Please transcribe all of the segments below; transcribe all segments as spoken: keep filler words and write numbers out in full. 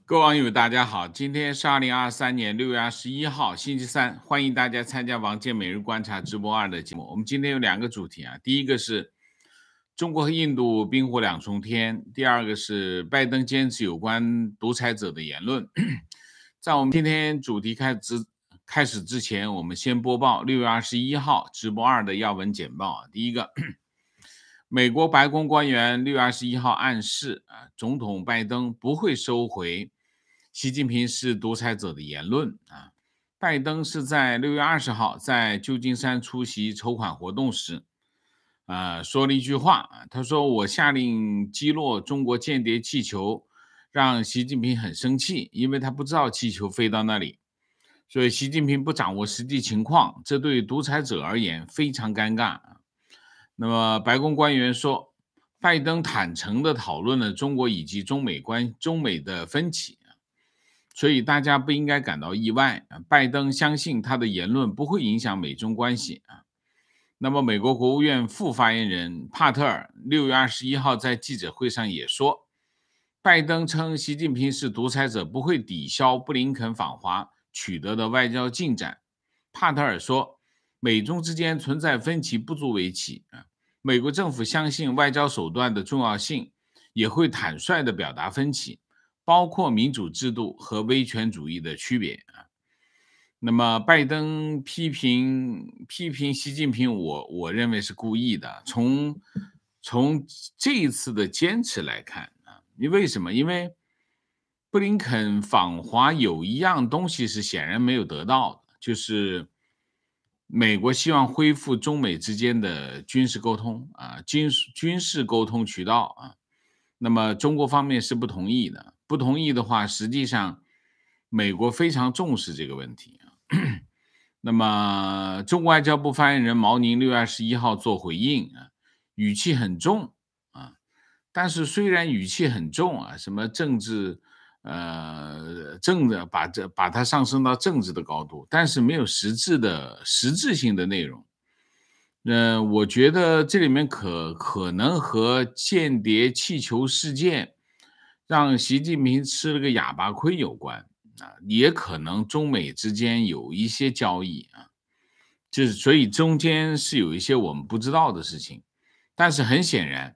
各位网友，大家好，今天是二零二三年六月二十一号，星期三，欢迎大家参加王健每日观察直播二的节目。我们今天有两个主题啊，第一个是中国和印度冰火两重天，第二个是拜登坚持有关独裁者的言论。在我们今天主题开始开始之前，我们先播报六月二十一号直播二的要闻简报啊。第一个。美国白宫官员六月二十一号暗示，啊，总统拜登不会收回习近平是独裁者的言论啊。拜登是在六月二十号在旧金山出席筹款活动时，呃，说了一句话啊，他说：“我下令击落中国间谍气球，让习近平很生气，因为他不知道气球飞到那里，所以习近平不掌握实际情况，这对独裁者而言非常尴尬。”那么，白宫官员说，拜登坦诚地讨论了中国以及中美关中美的分歧，所以大家不应该感到意外。拜登相信他的言论不会影响美中关系啊。那么，美国国务院副发言人帕特尔六月二十一号在记者会上也说，拜登称习近平是独裁者，不会抵消布林肯访华取得的外交进展。帕特尔说，美中之间存在分歧不足为奇啊。美国政府相信外交手段的重要性，也会坦率地表达分歧，包括民主制度和威权主义的区别啊。那么，拜登批评批评习近平我，我认为是故意的。从从这一次的坚持来看啊，因为什么？因为布林肯访华有一样东西是显然没有得到的，就是美国希望恢复中美之间的军事沟通啊，军军事沟通渠道啊。那么中国方面是不同意的，不同意的话，实际上美国非常重视这个问题啊。那么中国外交部发言人毛宁六月二十一号做回应啊，语气很重啊。但是虽然语气很重啊，什么政治。呃，政治把这把它上升到政治的高度，但是没有实质的实质性的内容。呃，我觉得这里面可可能和间谍气球事件让习近平吃了个哑巴亏有关啊，也可能中美之间有一些交易啊，就是所以中间是有一些我们不知道的事情，但是很显然，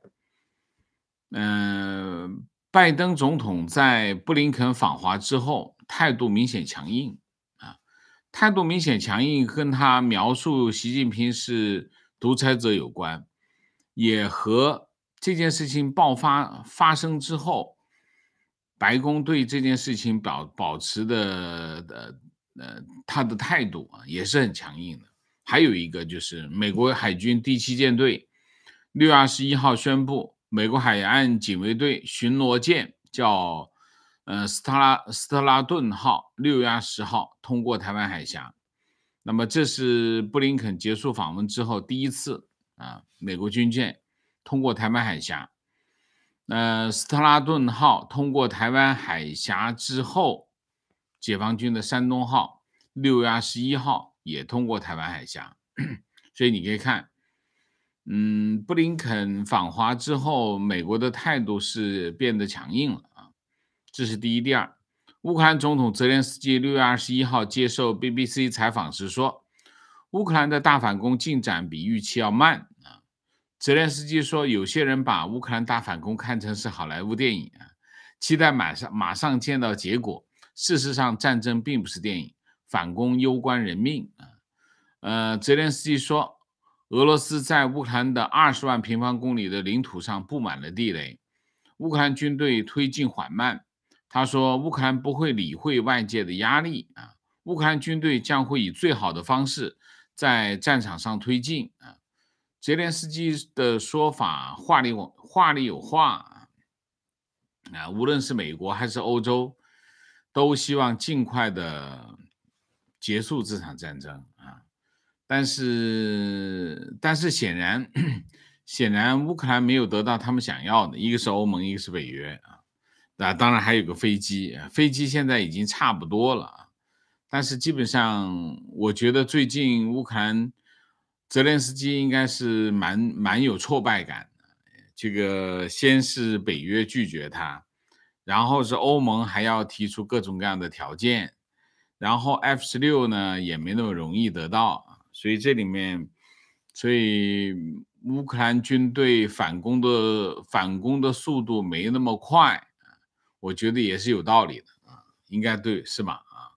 嗯、呃。拜登总统在布林肯访华之后，态度明显强硬啊，态度明显强硬，跟他描述习近平是独裁者有关，也和这件事情爆发发生之后，白宫对这件事情保保持的呃呃他的态度啊，也是很强硬的。还有一个就是美国海军第七舰队六月二十一号宣布。美国海岸警卫队巡逻舰叫呃斯特拉斯特拉顿号，六月二十号通过台湾海峡。那么这是布林肯结束访问之后第一次啊，美国军舰通过台湾海峡。呃，斯特拉顿号通过台湾海峡之后，解放军的山东号六月二十一号也通过台湾海峡。所以你可以看。嗯，布林肯访华之后，美国的态度是变得强硬了啊，这是第一。第二，乌克兰总统泽连斯基六月二十一号接受 B B C 采访时说，乌克兰的大反攻进展比预期要慢啊。泽连斯基说，有些人把乌克兰大反攻看成是好莱坞电影啊，期待马上马上见到结果。事实上，战争并不是电影，反攻攸关人命啊。呃，泽连斯基说。俄罗斯在乌克兰的二十万平方公里的领土上布满了地雷，乌克兰军队推进缓慢。他说，乌克兰不会理会外界的压力啊，乌克兰军队将会以最好的方式在战场上推进啊。泽连斯基的说法话里话里有话啊，无论是美国还是欧洲，都希望尽快的结束这场战争啊。但是，但是显然，显然乌克兰没有得到他们想要的，一个是欧盟，一个是北约啊。那当然还有个飞机，飞机现在已经差不多了啊。但是基本上，我觉得最近乌克兰泽连斯基应该是蛮蛮有挫败感的。这个先是北约拒绝他， 然后是欧盟还要提出各种各样的条件，然后 F 十六呢也没那么容易得到，所以这里面，所以乌克兰军队反攻的反攻的速度没那么快，我觉得也是有道理的啊，应该对，是吧？啊，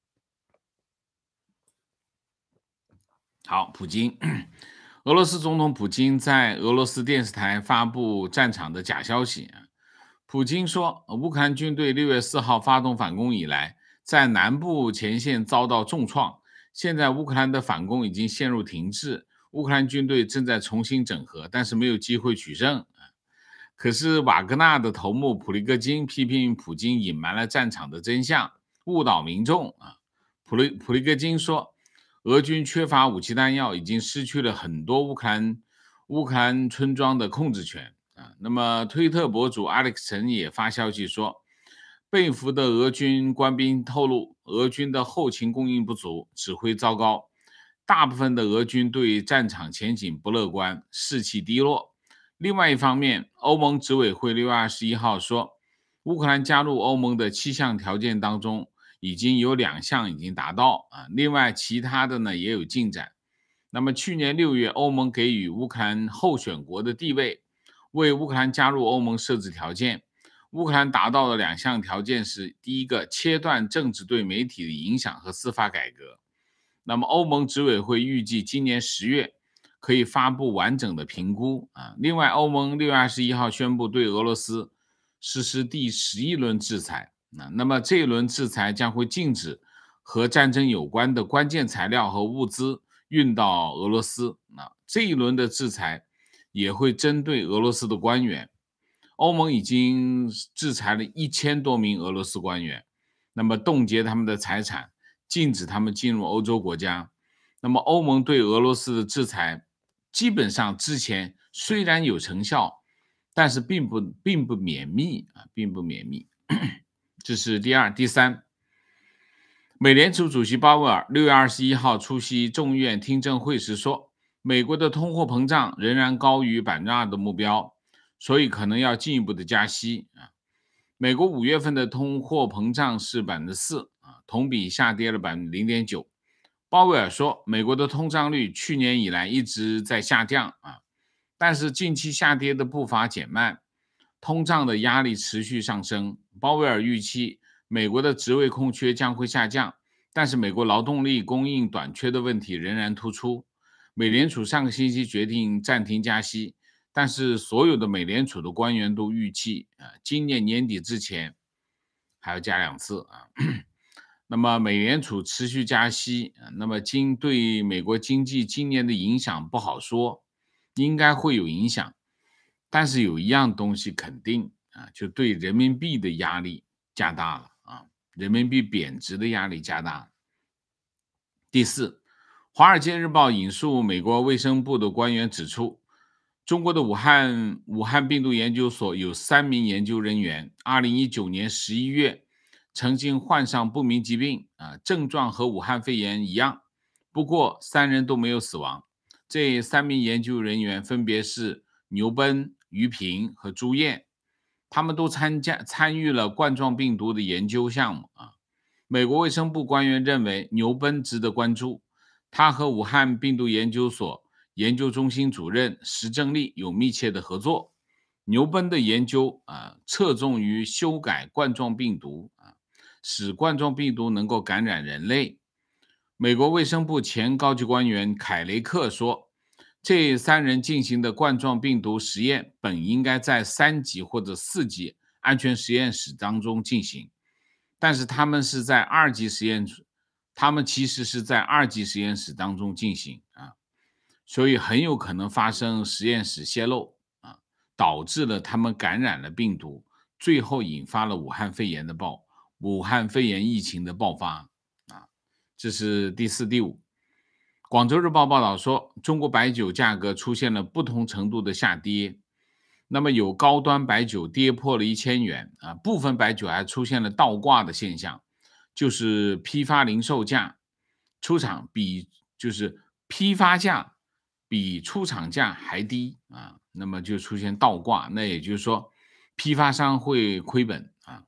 好，普京，俄罗斯总统普京在俄罗斯电视台发布战场的假消息。普京说，乌克兰军队六月四号发动反攻以来，在南部前线遭到重创，现在乌克兰的反攻已经陷入停滞，乌克兰军队正在重新整合，但是没有机会取胜。可是瓦格纳的头目普利戈金批评普京隐瞒了战场的真相，误导民众啊。普利普利戈金说，俄军缺乏武器弹药，已经失去了很多乌克兰乌克兰村庄的控制权啊。那么，推特博主 Alex 陈也发消息说，被俘的俄军官兵透露，俄军的后勤供应不足，指挥糟糕，大部分的俄军对战场前景不乐观，士气低落。另外一方面，欧盟执委会六月二十一号说，乌克兰加入欧盟的七项条件当中，已经有两项已经达到啊，另外其他的呢也有进展。那么去年六月，欧盟给予乌克兰候选国的地位，为乌克兰加入欧盟设置条件。乌克兰达到的两项条件是：第一个，切断政治对媒体的影响和司法改革。那么欧盟执委会预计今年十月可以发布完整的评估啊。另外，欧盟六月二十一号宣布对俄罗斯实施第十一轮制裁。那那么这一轮制裁将会禁止和战争有关的关键材料和物资运到俄罗斯。那这一轮的制裁也会针对俄罗斯的官员。欧盟已经制裁了一千多名俄罗斯官员，那么冻结他们的财产，禁止他们进入欧洲国家。那么欧盟对俄罗斯的制裁，基本上之前虽然有成效，但是并不并不绵密啊，并不绵密。这是第二，第三。美联储主席鲍威尔六月二十一号出席众议院听证会时说，美国的通货膨胀仍然高于百分之二的目标，所以可能要进一步的加息啊。美国五月份的通货膨胀是百分之四啊，同比下跌了百分之零点九。鲍威尔说，美国的通胀率去年以来一直在下降啊，但是近期下跌的步伐减慢，通胀的压力持续上升。鲍威尔预期美国的职位空缺将会下降，但是美国劳动力供应短缺的问题仍然突出。美联储上个星期决定暂停加息，但是所有的美联储的官员都预期啊，今年年底之前还要加两次啊。那么美联储持续加息，那么经对美国经济今年的影响不好说，应该会有影响，但是有一样东西肯定啊，就对人民币的压力加大了啊，人民币贬值的压力加大了。第四，《华尔街日报》引述美国卫生部的官员指出，中国的武汉武汉病毒研究所有三名研究人员，二零一九年十一月曾经患上不明疾病啊，症状和武汉肺炎一样，不过三人都没有死亡。这三名研究人员分别是牛贲、于平和朱燕，他们都参加参与了冠状病毒的研究项目啊。美国卫生部官员认为牛贲值得关注，他和武汉病毒研究所研究中心主任石正丽有密切的合作。牛贲的研究啊，侧重于修改冠状病毒啊，使冠状病毒能够感染人类。美国卫生部前高级官员凯雷克说，这三人进行的冠状病毒实验本应该在三级或者四级安全实验室当中进行，但是他们是在二级实验，他们其实是在二级实验室当中进行啊，所以很有可能发生实验室泄漏啊，导致了他们感染了病毒，最后引发了武汉肺炎的爆，武汉肺炎疫情的爆发啊。这是第四、第五。广州日报报道说，中国白酒价格出现了不同程度的下跌。那么有高端白酒跌破了一千元啊，部分白酒还出现了倒挂的现象，就是批发零售价出厂比就是批发价比出厂价还低啊，那么就出现倒挂，那也就是说批发商会亏本啊。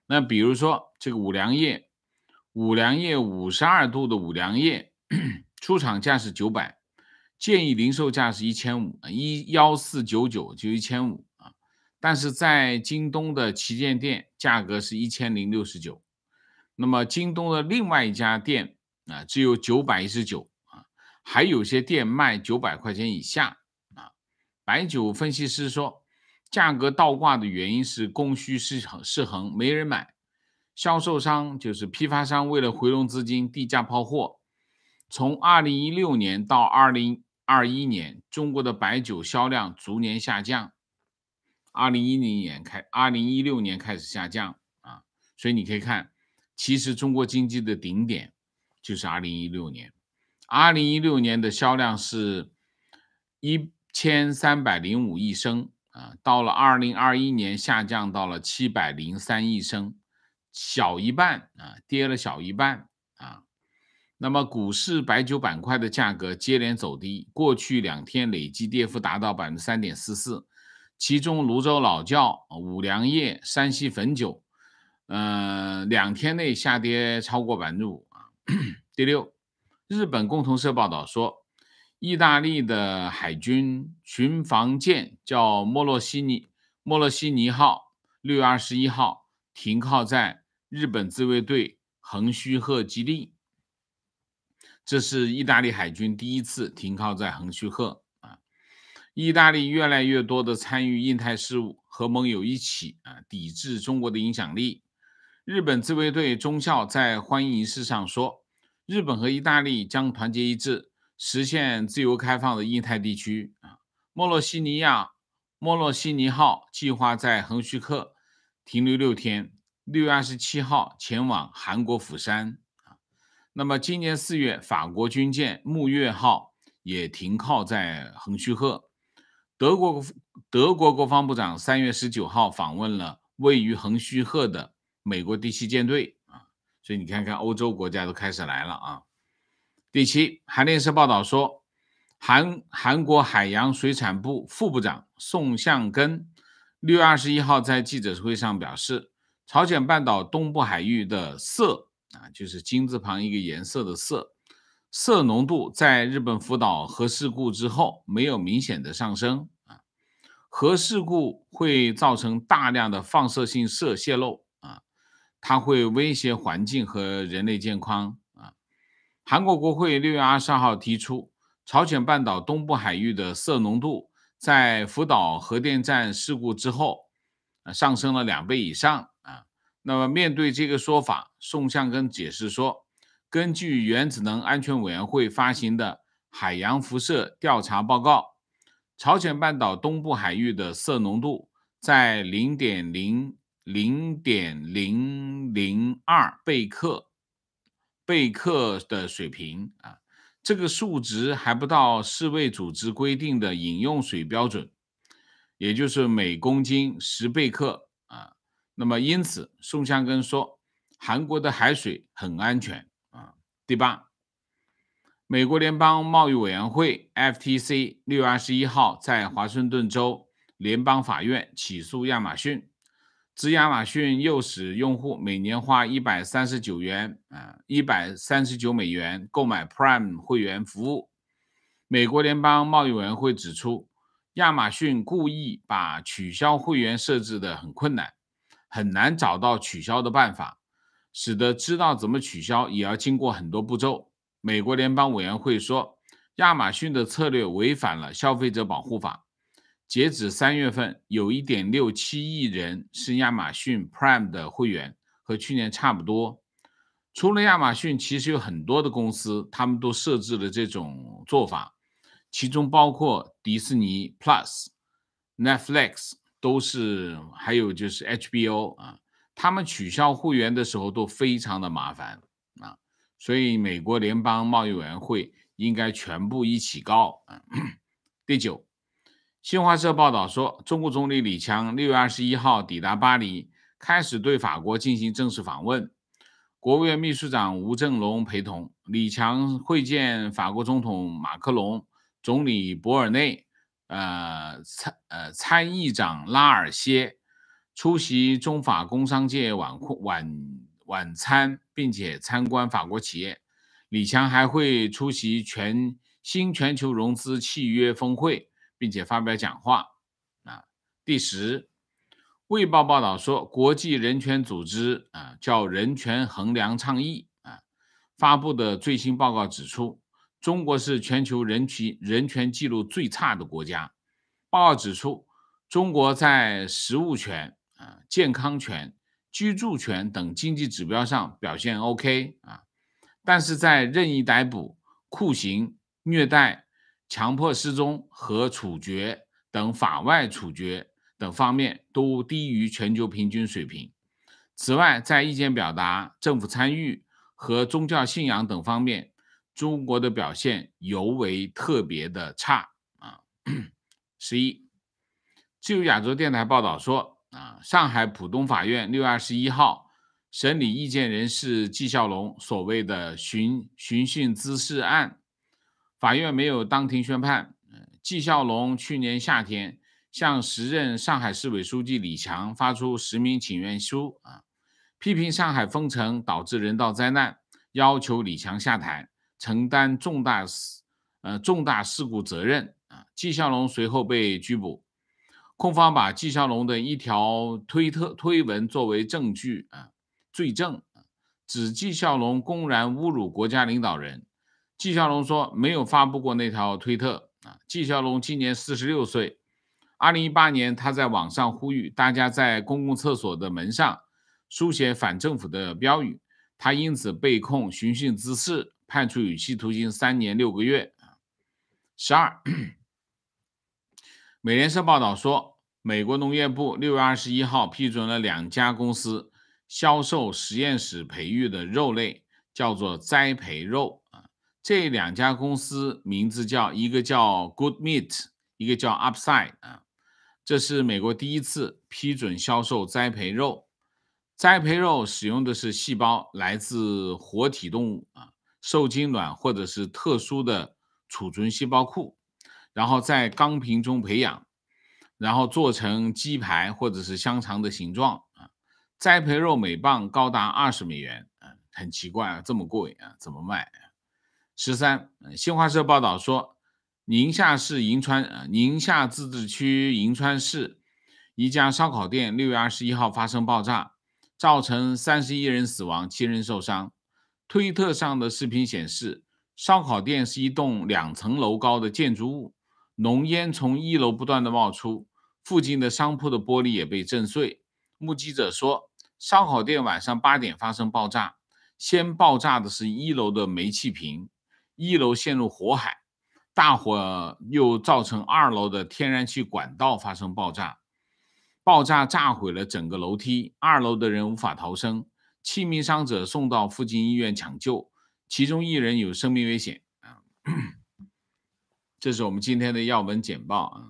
那比如说这个五粮液，五粮液五十二度的五粮液出厂价是九百，建议零售价是一千五，一一四九九就一千五啊。但是在京东的旗舰店价格是一千零六十九，那么京东的另外一家店啊只有九百一十九啊，还有些店卖九百块钱以下啊。白酒分析师说，价格倒挂的原因是供需失衡，失衡没人买，销售商就是批发商为了回笼资金低价抛货。从二零一六年到二零二一年，中国的白酒销量逐年下降，二零一零年开，二零一六年开始下降啊，所以你可以看，其实中国经济的顶点就是二零一六年，二零一六年的销量是一千三百零五亿升啊，到了二零二一年下降到了七百零三亿升，小一半啊，跌了小一半啊。那么股市白酒板块的价格接连走低，过去两天累计跌幅达到 百分之三点四四， 其中泸州老窖、五粮液、山西汾酒呃，两天内下跌超过 百分之五 啊。第六，日本共同社报道说，意大利的海军巡防舰叫莫洛西尼莫洛西尼号，六月二十一号停靠在日本自卫队横须贺基地。这是意大利海军第一次停靠在横须贺啊。意大利越来越多的参与印太事务，和盟友一起啊抵制中国的影响力。日本自卫队中校在欢迎仪式上说，日本和意大利将团结一致，实现自由开放的印太地区啊。莫洛西尼亚莫洛西尼号计划在横须贺停留六天，六月二十七号前往韩国釜山。那么今年四月，法国军舰木月号也停靠在横须贺。德国德国国防部长三月十九号访问了位于横须贺的美国第七舰队啊，所以你看看欧洲国家都开始来了啊。第七，韩联社报道说，韩韩国海洋水产部副部长宋相根六月二十一号在记者会上表示，朝鲜半岛东部海域的铯啊，就是金字旁一个颜色的铯，铯浓度在日本福岛核事故之后没有明显的上升啊。核事故会造成大量的放射性铯泄漏啊，它会威胁环境和人类健康啊。韩国国会六月二十二号提出，朝鲜半岛东部海域的铯浓度在福岛核电站事故之后啊上升了两倍以上啊。那么面对这个说法，宋相根解释说，根据原子能安全委员会发行的海洋辐射调查报告，朝鲜半岛东部海域的铯浓度在 零点零零点零零二贝克贝克的水平啊，这个数值还不到世卫组织规定的饮用水标准，也就是每公斤十贝克啊。那么因此，宋相根说，韩国的海水很安全啊。第八，美国联邦贸易委员会 F T C 六月二十一号在华盛顿州联邦法院起诉亚马逊，指亚马逊诱使用户每年花一百三十九元啊一百三十九美元购买 Prime 会员服务。美国联邦贸易委员会指出，亚马逊故意把取消会员设置得很困难，很难找到取消的办法，使得知道怎么取消也要经过很多步骤。美国联邦委员会说，亚马逊的策略违反了消费者保护法。截止三月份，有 一点六七亿人是亚马逊 Prime 的会员，和去年差不多。除了亚马逊，其实有很多的公司，他们都设置了这种做法，其中包括迪士尼 Plus、Netflix 都是，还有就是 H B O 啊，他们取消会员的时候都非常的麻烦啊，所以美国联邦贸易委员会应该全部一起告啊。第九，新华社报道说，中国总理李强六月二十一号抵达巴黎，开始对法国进行正式访问。国务院秘书长吴政龙陪同，李强会见法国总统马克龙、总理博尔内、呃参呃参议长拉尔歇、 出席中法工商界晚晚晚餐，并且参观法国企业。李强还会出席全新全球融资契约峰会，并且发表讲话。啊，第十，卫报报道说，国际人权组织啊叫人权衡量倡议啊发布的最新报告指出，中国是全球人权人权记录最差的国家。报告指出，中国在食物权、啊健康权、居住权等经济指标上表现 OK 啊，但是在任意逮捕、酷刑、虐待、强迫失踪和处决等法外处决等方面都低于全球平均水平。此外，在意见表达、政府参与和宗教信仰等方面，中国的表现尤为特别的差啊。十一，自由亚洲电台报道说，啊，上海浦东法院六月二十一号审理意见人士纪孝龙所谓的寻寻衅滋事案，法院没有当庭宣判。纪孝龙去年夏天向时任上海市委书记李强发出实名请愿书啊，批评上海封城导致人道灾难，要求李强下台，承担重大呃重大事故责任啊。纪孝龙随后被拘捕。控方把纪孝龙的一条推特推文作为证据啊罪证，指纪孝龙公然侮辱国家领导人。纪孝龙说没有发布过那条推特啊。纪孝龙今年四十六岁，二零一八年他在网上呼吁大家在公共厕所的门上书写反政府的标语，他因此被控寻衅滋事，判处有期徒刑三年六个月。十二，美联社报道说，美国农业部六月二十一号批准了两家公司销售实验室培育的肉类，叫做栽培肉啊。这两家公司名字叫一个叫 Good Meat， 一个叫 Upside 啊。这是美国第一次批准销售栽培肉。栽培肉使用的是细胞来自活体动物啊，受精卵或者是特殊的储存细胞库，然后在钢瓶中培养，然后做成鸡排或者是香肠的形状啊。栽培肉每磅高达二十美元啊，很奇怪啊，这么贵啊，怎么卖？十三，新华社报道说，宁夏市银川宁夏自治区银川市一家烧烤店六月二十一号发生爆炸，造成三十一人死亡，七人受伤。推特上的视频显示，烧烤店是一栋两层楼高的建筑物，浓烟从一楼不断的冒出，附近的商铺的玻璃也被震碎。目击者说，烧烤店晚上八点发生爆炸，先爆炸的是一楼的煤气瓶，一楼陷入火海，大火又造成二楼的天然气管道发生爆炸，爆炸炸毁了整个楼梯，二楼的人无法逃生，七名伤者送到附近医院抢救，其中一人有生命危险啊。这是我们今天的要闻简报啊。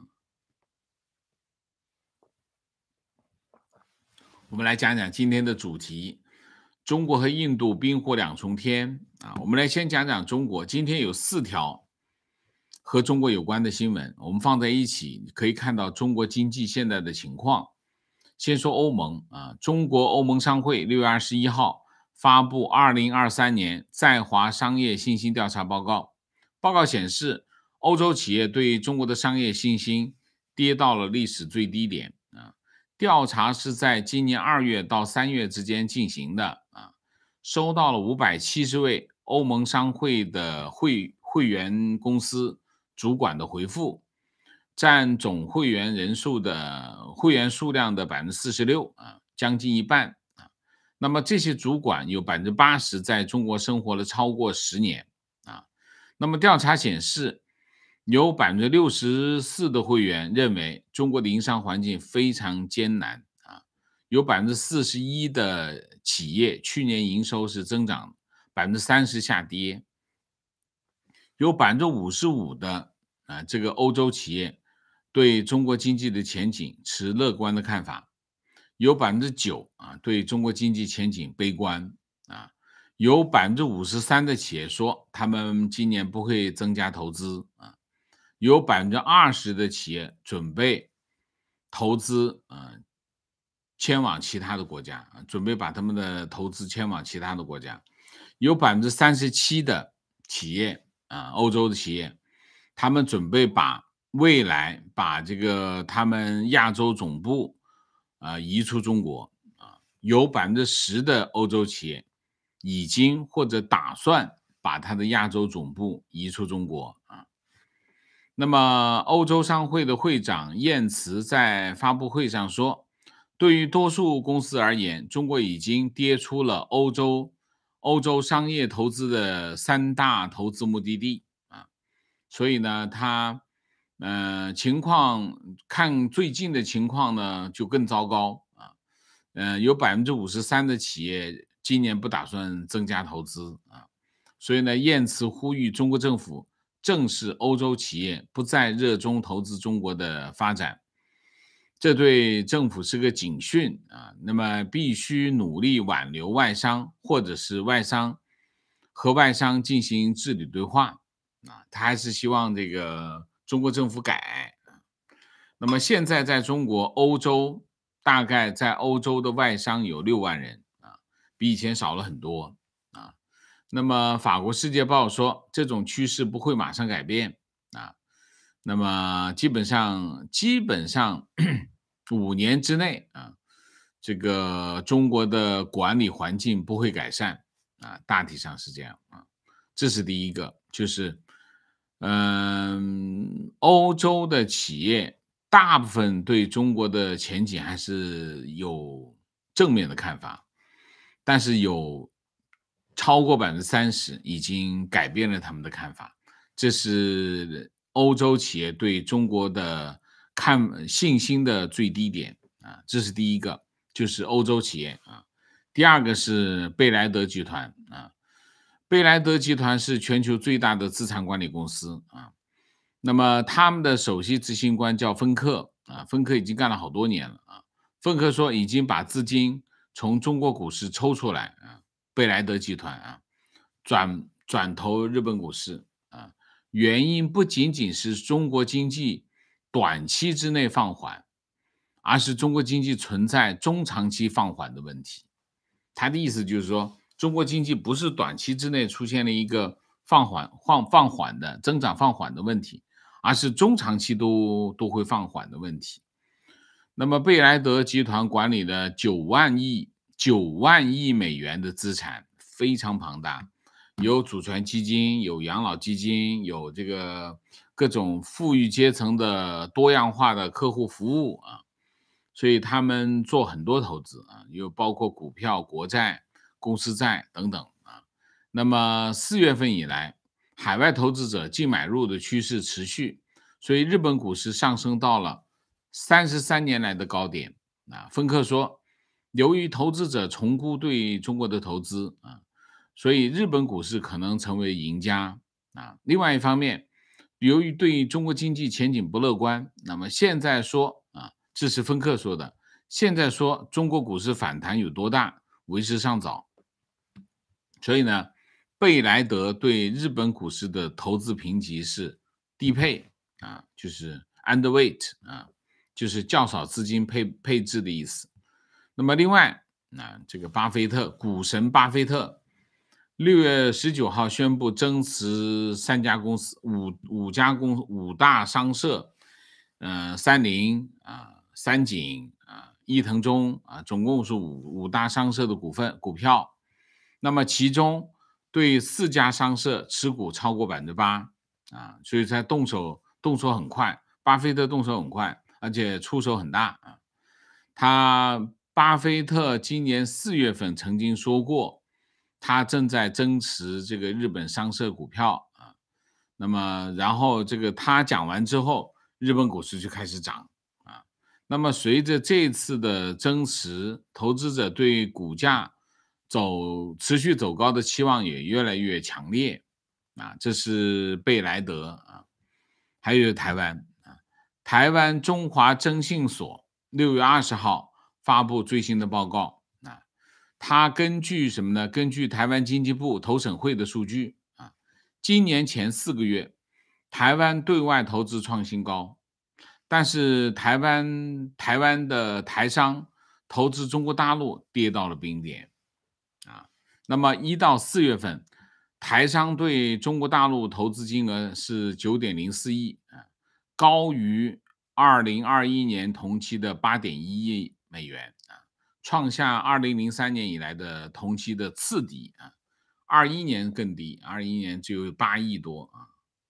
我们来讲讲今天的主题，中国和印度冰火两重天啊。我们来先讲讲中国，今天有四条和中国有关的新闻，我们放在一起，可以看到中国经济现在的情况。先说欧盟啊，中国欧盟商会六月二十一号发布二零二三年在华商业信心调查报告。报告显示，欧洲企业对中国的商业信心跌到了历史最低点啊。调查是在今年二月到三月之间进行的啊，收到了五百七十位欧盟商会的会会员公司主管的回复，占总会员人数的会员数量的百分之四十六啊，将近一半啊。那么这些主管有百分之八十在中国生活了超过十年啊。那么调查显示，有百分之六十四的会员认为中国的营商环境非常艰难啊，有百分之四十一的企业去年营收是增长，百分之三十下跌，有百分之五十五的啊这个欧洲企业对中国经济的前景持乐观的看法，有百分之九啊对中国经济前景悲观啊，有百分之五十三的企业说他们今年不会增加投资啊。有百分之二十的企业准备投资，呃， 迁往其他的国家，准备把他们的投资迁往其他的国家。有百分之三十七的企业啊，欧洲的企业，他们准备把未来把这个他们亚洲总部啊移出中国啊，有百分之十的欧洲企业已经或者打算把它的亚洲总部移出中国啊。那么，欧洲商会的会长燕茨在发布会上说，对于多数公司而言，中国已经跌出了欧洲欧洲商业投资的三大投资目的地啊，所以呢，他呃情况看最近的情况呢就更糟糕啊，呃有百分之五十三的企业今年不打算增加投资啊，所以呢，燕茨呼吁中国政府正视欧洲企业不再热衷投资中国的发展。这对政府是个警讯啊，那么必须努力挽留外商，或者是外商和外商进行治理对话啊，他还是希望这个中国政府改。那么现在在中国、欧洲，大概在欧洲的外商有六万人啊，比以前少了很多啊。那么法国《世界报》说，这种趋势不会马上改变啊。那么基本上基本上五年之内啊，这个中国的管理环境不会改善啊，大体上是这样啊。这是第一个，就是嗯，欧洲的企业大部分对中国的前景还是有正面的看法，但是有超过百分之三十已经改变了他们的看法。这是欧洲企业对中国的看信心的最低点啊，这是第一个，就是欧洲企业啊。第二个是贝莱德集团啊，贝莱德集团是全球最大的资产管理公司啊。那么他们的首席执行官叫芬克啊，芬克已经干了好多年了啊。芬克说已经把资金从中国股市抽出来啊，贝莱德集团啊，转转投日本股市啊。原因不仅仅是中国经济短期之内放缓，而是中国经济存在中长期放缓的问题。他的意思就是说，中国经济不是短期之内出现了一个放缓、放放缓的增长放缓的问题，而是中长期都都会放缓的问题。那么，贝莱德集团管理的九万亿九万亿美元的资产非常庞大，有主权基金，有养老基金，有这个各种富裕阶层的多样化的客户服务啊，所以他们做很多投资啊，又包括股票、国债、公司债等等啊。那么四月份以来，海外投资者净买入的趋势持续，所以日本股市上升到了三十三年来的高点啊。芬克说，由于投资者重估对中国的投资啊，所以日本股市可能成为赢家啊。另外一方面，由于对中国经济前景不乐观，那么现在说啊，这是芬克说的，现在说中国股市反弹有多大，为时尚早。所以呢，贝莱德对日本股市的投资评级是低配啊，就是 underweight 啊，就是较少资金配配置的意思。那么另外，那这个巴菲特股神巴菲特六月十九号宣布增持三家公司，五五家公五大商社，呃，三菱啊、三井啊、伊藤忠啊，总共是五五大商社的股份股票。那么其中对四家商社持股超过百分之八啊，所以他动手动手很快，巴菲特动手很快，而且出手很大啊。他巴菲特今年四月份曾经说过，他正在增持这个日本商社股票啊。那么然后这个他讲完之后，日本股市就开始涨啊。那么随着这次的增持，投资者对股价走持续走高的期望也越来越强烈啊，这是贝莱德啊，还有台湾啊，台湾中华征信所六月二十号发布最新的报告啊，它根据什么呢？根据台湾经济部投审会的数据啊，今年前四个月，台湾对外投资创新高，但是台湾台湾的台商投资中国大陆跌到了冰点啊。那么一到四月份，台商对中国大陆投资金额是九点零四亿啊，高于二零二一年同期的八点一亿美元啊，创下二零零三年以来的同期的次低啊。二一年更低，二一年只有八亿多啊。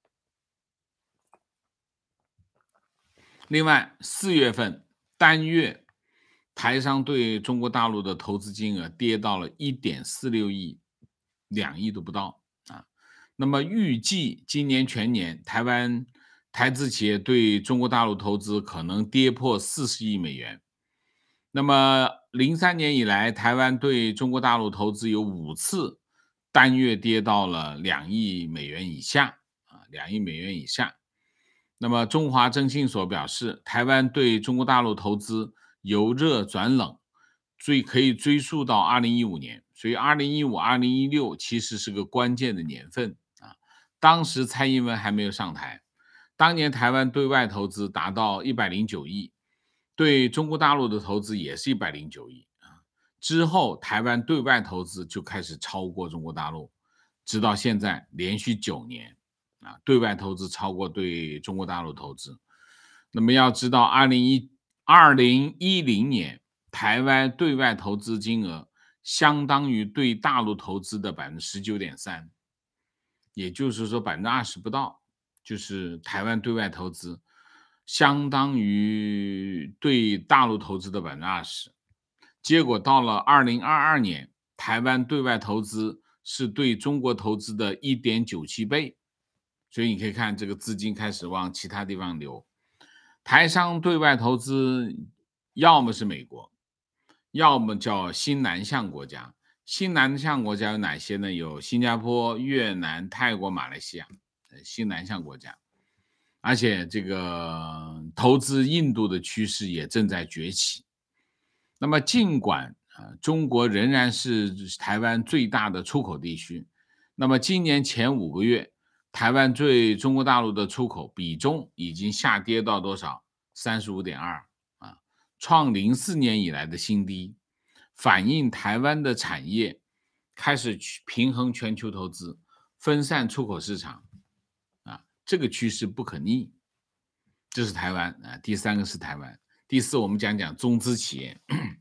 另外，四月份单月台商对中国大陆的投资金额跌到了一点四六亿，两亿都不到啊。那么预计今年全年台湾台资企业对中国大陆投资可能跌破四十亿美元。那么零三年以来，台湾对中国大陆投资有五次单月跌到了两亿美元以下啊，两亿美元以下。那么中华征信所表示，台湾对中国大陆投资由热转冷，追可以追溯到二零一五年，所以二零一五、二零一六其实是个关键的年份啊。当时蔡英文还没有上台，当年台湾对外投资达到一百零九亿，对中国大陆的投资也是一百零九亿啊。之后台湾对外投资就开始超过中国大陆，直到现在连续九年。啊，对外投资超过对中国大陆投资。那么要知道，二零一二零一零年台湾对外投资金额相当于对大陆投资的百分之十九点三，也就是说百分之二十不到，就是台湾对外投资相当于对大陆投资的百分之二十。结果到了二零二二年，台湾对外投资是对中国投资的一点九七倍。所以你可以看这个资金开始往其他地方流，台商对外投资要么是美国，要么叫新南向国家。新南向国家有哪些呢？有新加坡、越南、泰国、马来西亚，新南向国家。而且这个投资印度的趋势也正在崛起。那么尽管啊，中国仍然是台湾最大的出口地区，那么今年前五个月，台湾对中国大陆的出口比重已经下跌到多少？ 三十五点二 啊，创零四年以来的新低，反映台湾的产业开始平衡全球投资，分散出口市场啊，这个趋势不可逆。这是台湾啊，第三个是台湾，第四我们讲讲中资企业。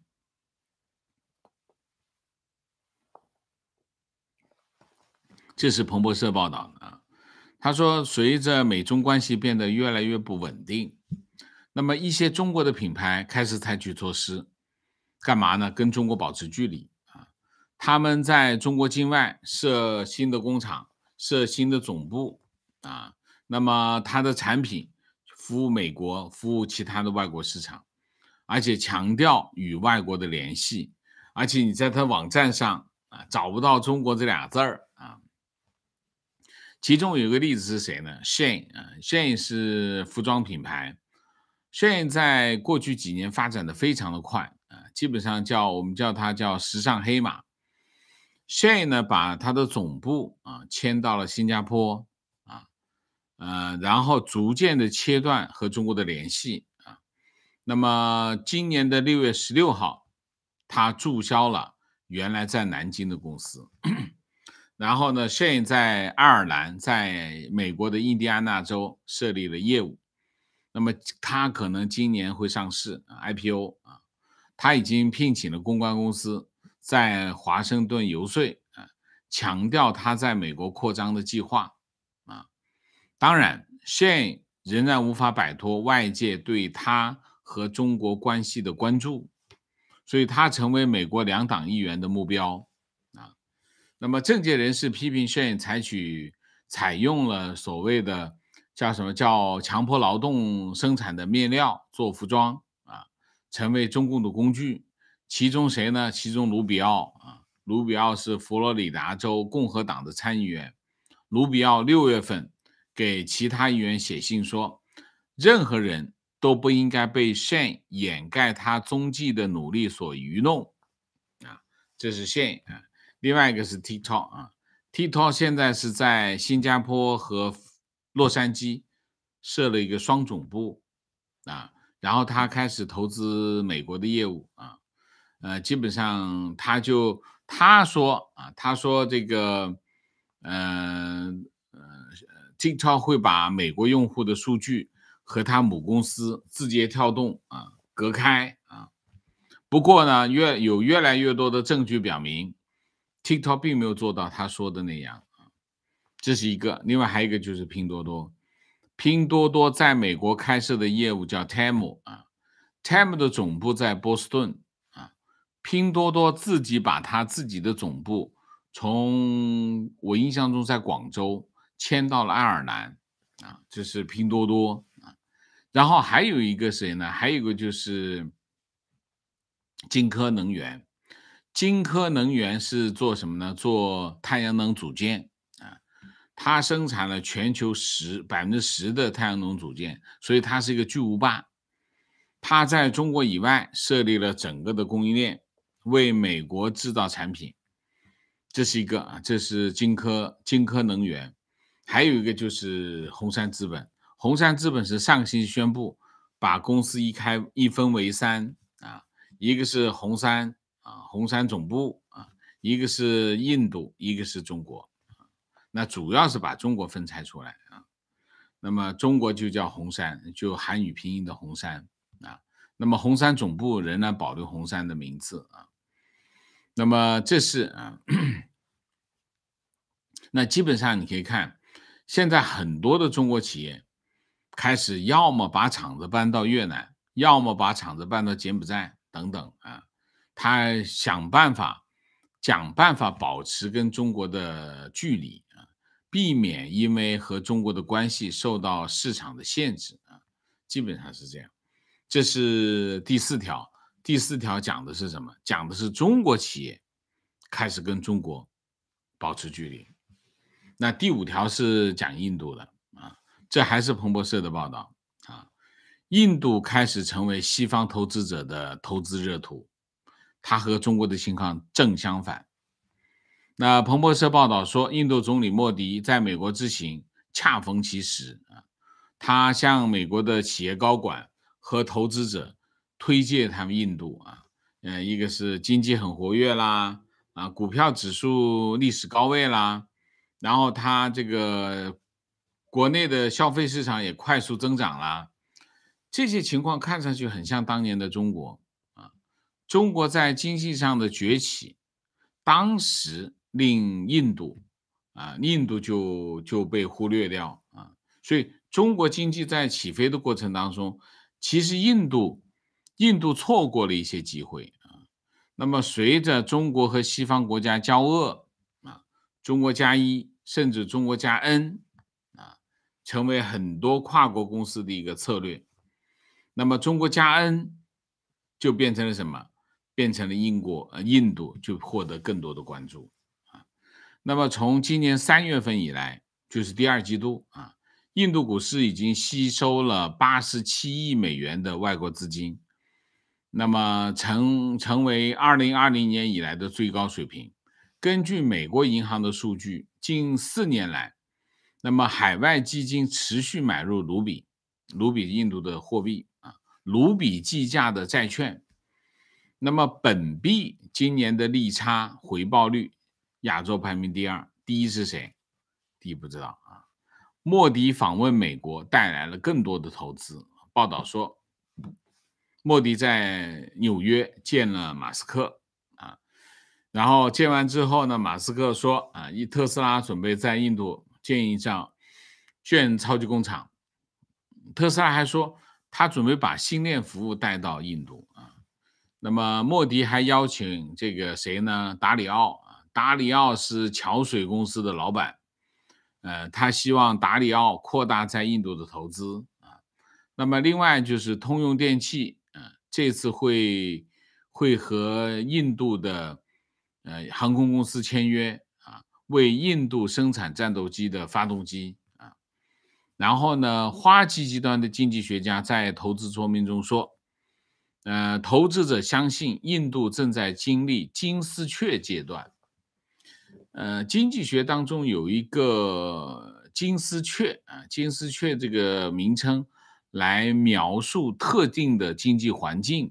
这是彭博社报道的啊。他说，随着美中关系变得越来越不稳定，那么一些中国的品牌开始采取措施，干嘛呢？跟中国保持距离啊。他们在中国境外设新的工厂，设新的总部啊。那么它的产品服务美国，服务其他的外国市场，而且强调与外国的联系，而且你在它网站上啊找不到中国这俩字儿啊。其中有一个例子是谁呢 ？Shein 啊 ，Shein 是服装品牌。Shein 在过去几年发展的非常的快啊，基本上叫我们叫它叫时尚黑马。Shein 呢，把它的总部啊迁到了新加坡啊，呃，然后逐渐的切断和中国的联系啊。那么今年的六月十六号，它注销了原来在南京的公司。然后呢 ，Shein 在爱尔兰，在美国的印第安纳州设立了业务。那么他可能今年会上市 I P O 啊。他已经聘请了公关公司在华盛顿游说啊，强调他在美国扩张的计划啊。当然 ，Shein 仍然无法摆脱外界对他和中国关系的关注，所以他成为美国两党议员的目标。那么政界人士批评 Shein 采取采用了所谓的叫什么叫强迫劳动生产的面料做服装啊，成为中共的工具。其中谁呢？其中卢比奥啊，卢比奥是佛罗里达州共和党的参议员。卢比奥六月份给其他议员写信说，任何人都不应该被 Shein 掩盖他踪迹的努力所愚弄啊，这是 Shein 啊。另外一个是 TikTok 啊 ，TikTok 现在是在新加坡和洛杉矶设了一个双总部啊，然后他开始投资美国的业务啊。 呃，基本上他就他说啊，他说这个，呃呃，TikTok 会把美国用户的数据和他母公司字节跳动啊隔开啊。不过呢，越有越来越多的证据表明，TikTok 并没有做到他说的那样啊，这是一个。另外还有一个就是拼多多，拼多多在美国开设的业务叫 Temu 啊，Temu 的总部在波士顿啊，拼多多自己把他自己的总部从我印象中在广州迁到了爱尔兰啊，这是拼多多啊。然后还有一个谁呢？还有一个就是金科能源。金科能源是做什么呢？做太阳能组件啊，它生产了全球十百分之十的太阳能组件，所以它是一个巨无霸。它在中国以外设立了整个的供应链，为美国制造产品。这是一个啊，这是金科金科能源。还有一个就是红杉资本，红杉资本是上个星期宣布把公司一开一分为三啊，一个是红杉啊，红杉总部啊，一个是印度，一个是中国。那主要是把中国分拆出来啊。那么中国就叫红杉，就汉语拼音的红杉啊。那么红杉总部仍然保留红杉的名字啊。那么这是啊，那基本上你可以看，现在很多的中国企业开始要么把厂子搬到越南，要么把厂子搬到柬埔寨等等啊，他想办法想办法保持跟中国的距离啊，避免因为和中国的关系受到市场的限制啊，基本上是这样。这是第四条，第四条讲的是什么？讲的是中国企业开始跟中国保持距离。那第五条是讲印度的啊，这还是彭博社的报道啊。印度开始成为西方投资者的投资热土，它和中国的情况正相反。那彭博社报道说，印度总理莫迪在美国之行恰逢其时啊，他向美国的企业高管和投资者推荐他们印度啊，呃，一个是经济很活跃啦，啊，股票指数历史高位啦，然后它这个国内的消费市场也快速增长啦，这些情况看上去很像当年的中国啊。中国在经济上的崛起，当时令印度啊，印度就就被忽略掉啊，所以中国经济在起飞的过程当中，其实印度印度错过了一些机会啊。那么随着中国和西方国家交恶啊，中国加一甚至中国加 N 啊，成为很多跨国公司的一个策略。那么中国加 N 就变成了什么？变成了英国呃印度就获得更多的关注啊。那么从今年三月份以来，就是第二季度啊，印度股市已经吸收了八十七亿美元的外国资金，那么成成为二零二零年以来的最高水平。根据美国银行的数据，近四年来，那么海外基金持续买入卢比，卢比印度的货币啊，卢比计价的债券。那么本币今年的利差回报率，亚洲排名第二，第一是谁？第一不知道啊。莫迪访问美国带来了更多的投资。报道说，莫迪在纽约见了马斯克啊，然后见完之后呢，马斯克说啊，一特斯拉准备在印度建一张建超级工厂。特斯拉还说，他准备把星链服务带到印度啊。那么莫迪还邀请这个谁呢？达里奥啊，达里奥是桥水公司的老板，呃，他希望达里奥扩大在印度的投资啊。那么另外就是通用电气，呃，这次会会和印度的呃航空公司签约啊，为印度生产战斗机的发动机啊。然后呢，花旗集团的经济学家在投资说明中说，呃，投资者相信印度正在经历金丝雀阶段。呃，经济学当中有一个金丝雀啊，金丝雀这个名称来描述特定的经济环境，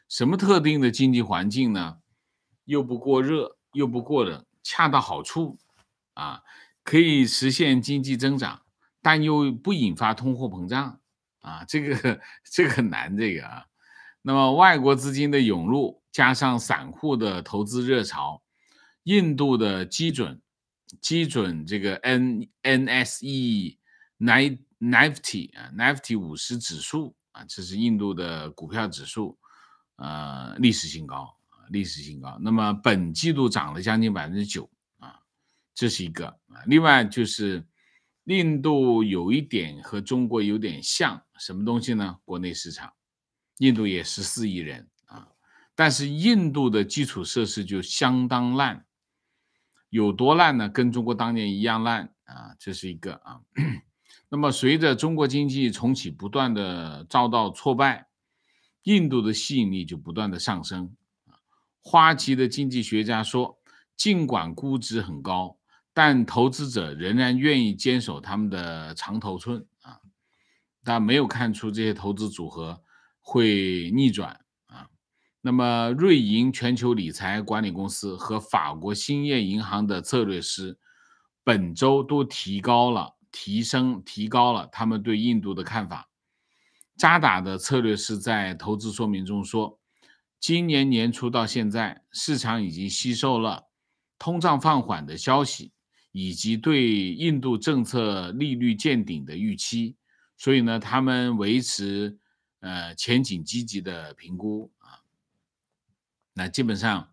什么特定的经济环境呢？又不过热，又不过冷，恰到好处啊，可以实现经济增长，但又不引发通货膨胀啊，这个这个很难，这个啊。那么外国资金的涌入，加上散户的投资热潮，印度的基准基准这个 N N S E Nifty 啊 Nifty 五十指数啊，这是印度的股票指数，呃，历史新高，历史新高。那么本季度涨了将近百分之九啊，这是一个啊。另外就是印度有一点和中国有点像，什么东西呢？国内市场。印度也十四亿人啊，但是印度的基础设施就相当烂，有多烂呢？跟中国当年一样烂啊，这是一个啊。那么随着中国经济重启不断的遭到挫败，印度的吸引力就不断的上升。花旗的经济学家说，尽管估值很高，但投资者仍然愿意坚守他们的长头寸啊，但没有看出这些投资组合会逆转啊。那么，瑞银全球理财管理公司和法国兴业银行的策略师本周都提高了、提升、提高了他们对印度的看法。渣打的策略师在投资说明中说，今年年初到现在，市场已经吸收了通胀放缓的消息，以及对印度政策利率见顶的预期。所以呢，他们维持呃前景积极的评估啊。那基本上，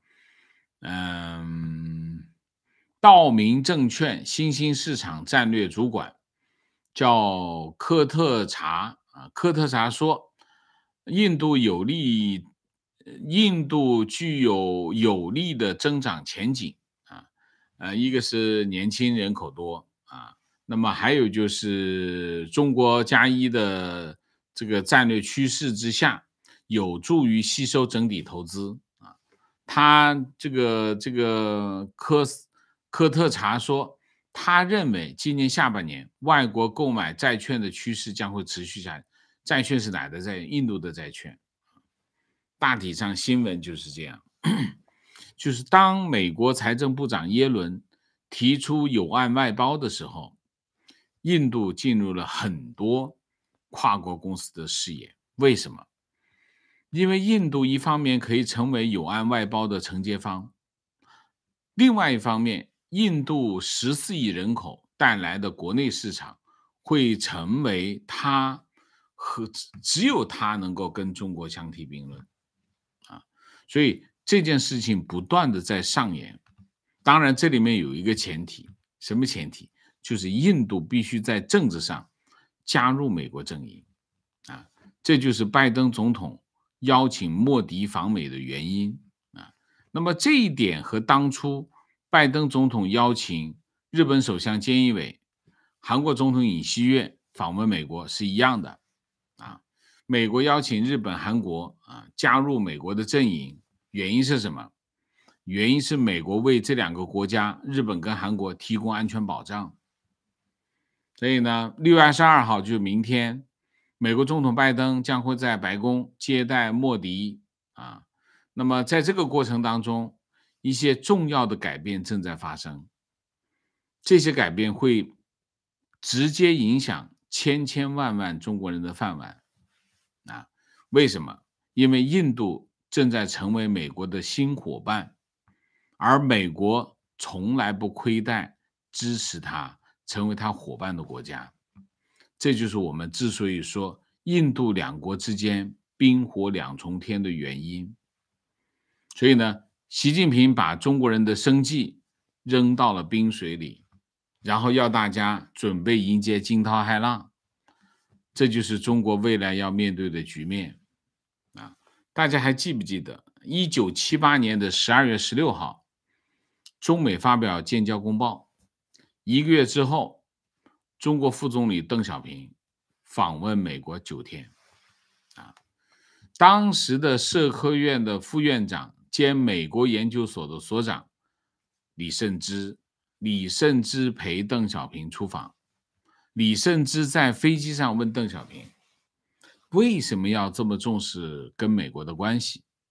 嗯，道明证券新兴市场战略主管叫科特查啊，科特查说，印度有利，印度具有有利的增长前景啊，呃，一个是年轻人口多啊。那么还有就是中国加一的这个战略趋势之下，有助于吸收整体投资啊。他这个这个科斯科特查说，他认为今年下半年外国购买债券的趋势将会持续下去。债券是哪的债？印度的债券。大体上新闻就是这样，就是当美国财政部长耶伦提出有案外包的时候，印度进入了很多跨国公司的视野。为什么？因为印度一方面可以成为有案外包的承接方，另外一方面，印度十四亿人口带来的国内市场会成为它和只有它能够跟中国相提并论啊，所以这件事情不断的在上演。当然，这里面有一个前提，什么前提？就是印度必须在政治上加入美国阵营啊，这就是拜登总统邀请莫迪访美的原因啊。那么这一点和当初拜登总统邀请日本首相菅义伟、韩国总统尹锡悦访问美国是一样的啊。美国邀请日本、韩国啊加入美国的阵营，原因是什么？原因是美国为这两个国家，日本跟韩国提供安全保障。所以呢，六月二十二号就是明天，美国总统拜登将会在白宫接待莫迪啊。那么在这个过程当中，一些重要的改变正在发生，这些改变会直接影响千千万万中国人的饭碗啊。为什么？因为印度正在成为美国的新伙伴，而美国从来不亏待支持他成为他伙伴的国家。这就是我们之所以说印度两国之间冰火两重天的原因。所以呢，习近平把中国人的生计扔到了冰水里，然后要大家准备迎接惊涛骇浪，这就是中国未来要面对的局面啊！大家还记不记得一九七八年的十二月十六号，中美发表建交公报，一个月之后，中国副总理邓小平访问美国九天啊。当时的社科院的副院长兼美国研究所的所长李慎之，李慎之陪邓小平出访。李慎之在飞机上问邓小平，为什么要这么重视跟美国的关系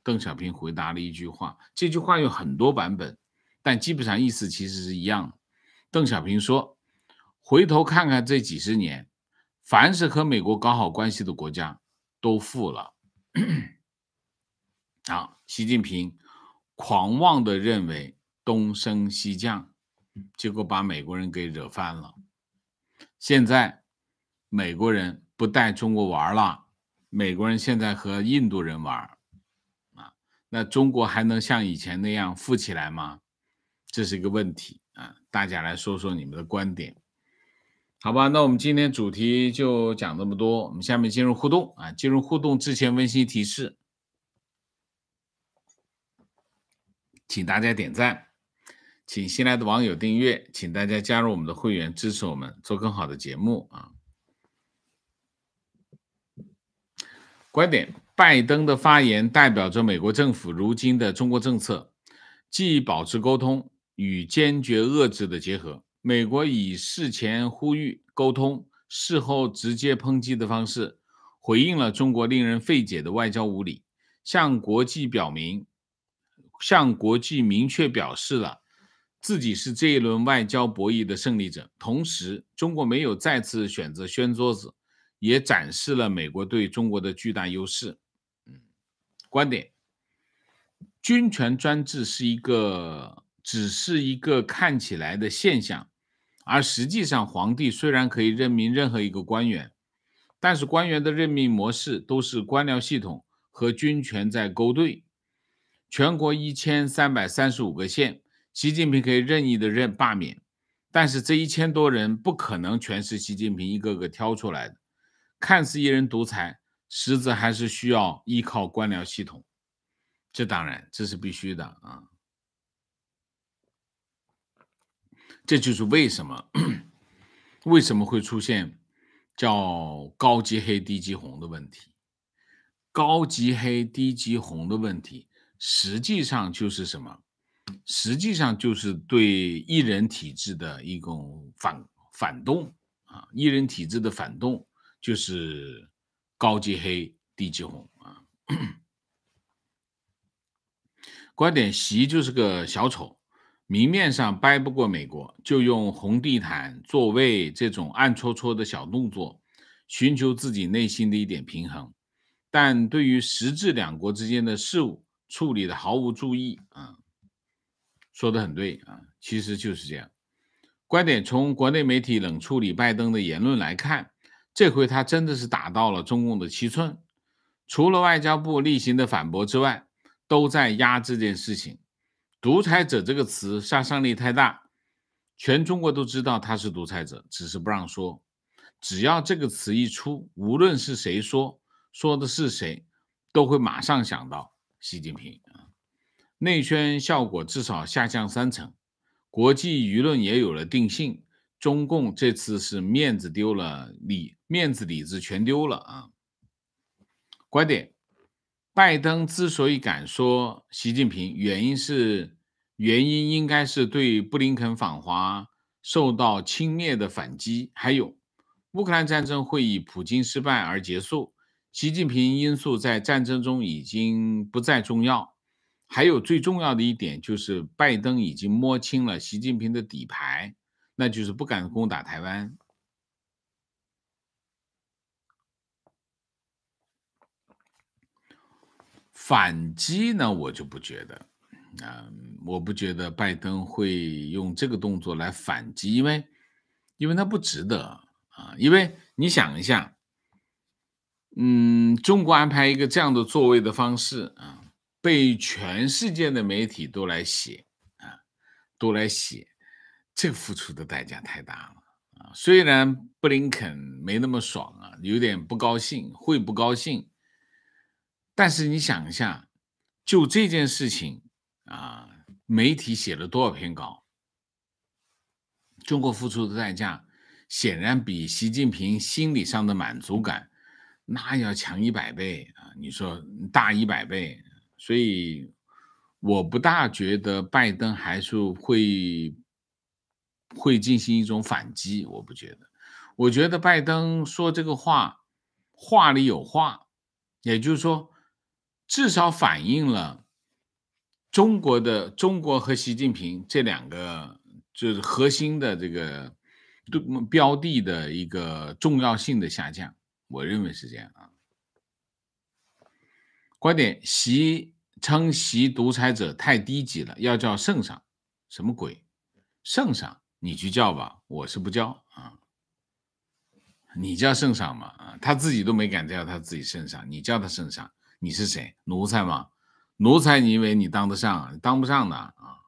邓小平回答了一句话，这句话有很多版本，但基本上意思其实是一样的。邓小平说：回头看看这几十年，凡是和美国搞好关系的国家都富了。啊，习近平狂妄地认为东升西降，结果把美国人给惹翻了。现在美国人不带中国玩了，美国人现在和印度人玩啊，那中国还能像以前那样富起来吗？这是一个问题啊，大家来说说你们的观点。好吧，那我们今天主题就讲这么多，我们下面进入互动啊。进入互动之前，温馨提示，请大家点赞，请新来的网友订阅，请大家加入我们的会员，支持我们做更好的节目啊。观点：拜登的发言代表着美国政府如今的中国政策，既保持沟通与坚决遏制的结合。美国以事前呼吁沟通，事后直接抨击的方式，回应了中国令人费解的外交无理，向国际表明，向国际明确表示了自己是这一轮外交博弈的胜利者。同时，中国没有再次选择掀桌子，也展示了美国对中国的巨大优势。嗯，观点：军权专制是一个，只是一个看起来的现象，而实际上，皇帝虽然可以任命任何一个官员，但是官员的任命模式都是官僚系统和军权在勾兑。全国一千三百三十五个县，习近平可以任意的任罢免，但是这一千多人不可能全是习近平一个个挑出来的，看似一人独裁，实则还是需要依靠官僚系统。这当然，这是必须的啊。这就是为什么为什么会出现叫高级黑低级红的问题。高级黑低级红的问题实际上就是什么？实际上就是对一人体制的一种反反动啊，一人体制的反动就是高级黑低级红啊。观点：习就是个小丑，明面上掰不过美国，就用红地毯、座位这种暗戳戳的小动作，寻求自己内心的一点平衡。但对于实质两国之间的事务处理的毫无注意啊，说的很对啊，其实就是这样。观点：从国内媒体冷处理拜登的言论来看，这回他真的是打到了中共的七寸。除了外交部例行的反驳之外，都在压这件事情。独裁者这个词杀伤力太大，全中国都知道他是独裁者，只是不让说。只要这个词一出，无论是谁说，说的是谁，都会马上想到习近平。内宣效果至少下降三成，国际舆论也有了定性。中共这次是面子丢了，里面子里子全丢了啊！观点：拜登之所以敢说习近平，原因是原因应该是对布林肯访华受到轻蔑的反击，还有乌克兰战争会以普京失败而结束，习近平因素在战争中已经不再重要。还有最重要的一点就是拜登已经摸清了习近平的底牌，那就是不敢攻打台湾。反击呢，我就不觉得，嗯，我不觉得拜登会用这个动作来反击，因为因为他不值得啊。因为你想一下，嗯，中国安排一个这样的座位的方式啊，被全世界的媒体都来写啊，都来写，这个付出的代价太大了啊。虽然布林肯没那么爽啊，有点不高兴，会不高兴。但是你想一下，就这件事情啊，媒体写了多少篇稿？中国付出的代价显然比习近平心理上的满足感那要强一百倍啊！你说大一百倍，所以我不大觉得拜登还是会会进行一种反击，我不觉得。我觉得拜登说这个话，话里有话，也就是说。 至少反映了中国的中国和习近平这两个就是核心的这个对标的的一个重要性的下降，我认为是这样啊。观点：习称习独裁者太低级了，要叫圣上，什么鬼？圣上你去叫吧，我是不叫啊。你叫圣上嘛啊，他自己都没敢叫他自己圣上，你叫他圣上，你是谁？奴才吗？奴才你以为你当得上啊？你当不上的啊。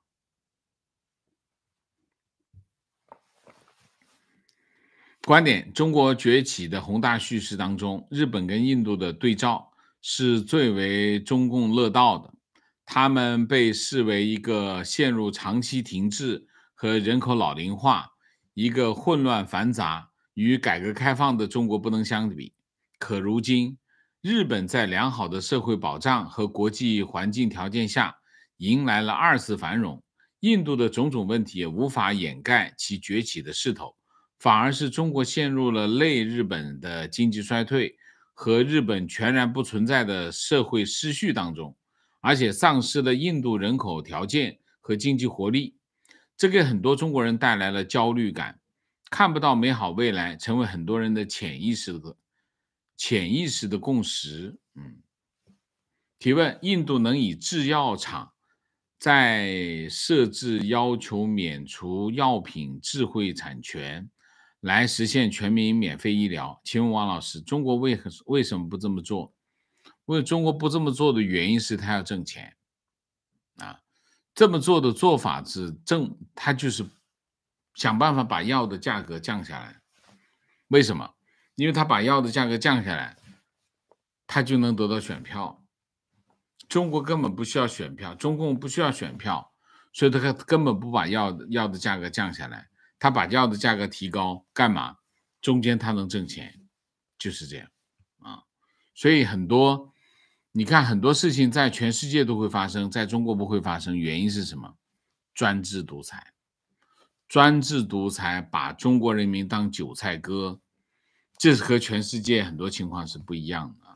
观点：中国崛起的宏大叙事当中，日本跟印度的对照是最为中共乐道的。他们被视为一个陷入长期停滞和人口老龄化，一个混乱繁杂，与改革开放的中国不能相比。可如今，日本在良好的社会保障和国际环境条件下，迎来了二次繁荣。印度的种种问题也无法掩盖其崛起的势头。反而是中国陷入了类日本的经济衰退和日本全然不存在的社会失序当中，而且丧失了印度人口条件和经济活力，这给很多中国人带来了焦虑感，看不到美好未来，成为很多人的潜意识的潜意识的共识。嗯，提问：印度能以制药厂在设置要求免除药品智慧产权，来实现全民免费医疗？请问王老师，中国为何为什么不这么做？为中国不这么做的原因是他要挣钱啊，这么做的做法是挣，他就是想办法把药的价格降下来。为什么？因为他把药的价格降下来，他就能得到选票。中国根本不需要选票，中共不需要选票，所以他根本不把药药的价格降下来，他把药的价格提高干嘛？中间他能挣钱，就是这样啊。所以很多你看很多事情在全世界都会发生，在中国不会发生，原因是什么？专制独裁，专制独裁把中国人民当韭菜割，这是和全世界很多情况是不一样的。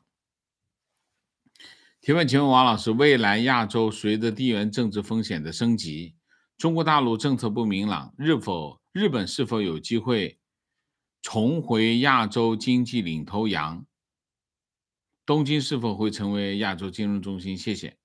提问：请问王老师，未来亚洲随着地缘政治风险的升级，中国大陆政策不明朗，日否日本是否有机会重回亚洲经济领头羊？东京是否会成为亚洲金融中心？谢谢。